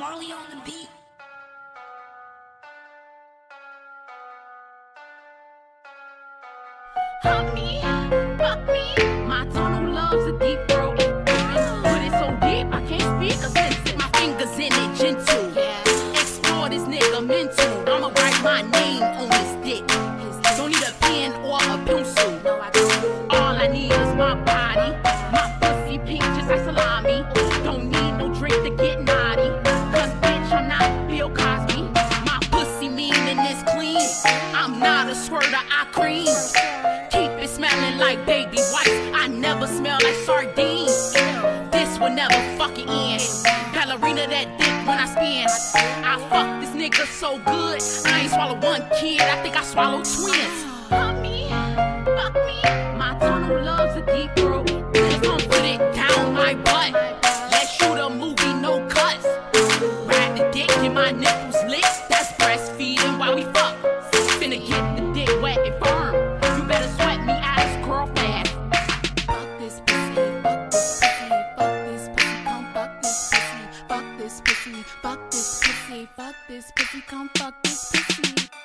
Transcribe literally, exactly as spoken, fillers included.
Marley on the beat. Fuck me, fuck me. My tunnel loves a deep throat. But it's so deep I can't speak or sense it. My fingers in it, gentle. Explore this nigga mental. I'ma write my name on his dick. Don't need a pen or a pencil. All I need is my body. My pussy pink just like salami. Don't need no drink to get naughty. Cause bitch, I'm not Bill Cosby. My pussy mean and it's clean. I'm not a squirter, I cream. Keep it smelling like baby wipes. I never smell like sardines. This will never fucking end. Ballerina that dick when I spin. I fuck this nigga so good. I ain't swallow one kid, I think I swallowed twins. Fuck me, fuck me. My tunnel loves a deep throat. Just gon' put it down my butt. Let's shoot a movie, no cuts. Ride the dick in my nipples lit. That's breastfeeding while we fuck. Finna get the dick wet and firm. You better sweat me out as curl fast. Fuck this pussy, fuck this pussy, fuck this pussy, come fuck this pussy, fuck this pussy, fuck this pussy, fuck this pussy, come fuck this pussy.